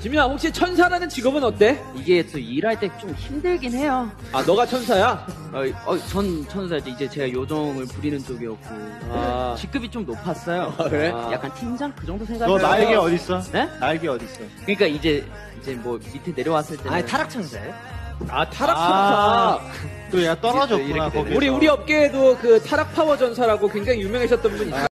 지민아, 혹시 천사라는 직업은 어때? 이게 또 일할 때 좀 힘들긴 해요. 아, 너가 천사야? 전 천사지. 이제 제가 요정을 부리는 쪽이었고 아. 직급이 좀 높았어요. 그래? 약간 팀장 그 정도 너 생각해요. 나에게 어딨어? 네? 나에게 어딨어? 그러니까 이제 뭐 밑에 내려왔을 때는 아니, 타락천사예요? 아, 타락 천사. 또 얘가 떨어졌구나, 이렇게 거기. 우리 업계에도 그 타락 파워 전사라고 굉장히 유명하셨던 분이 있어요.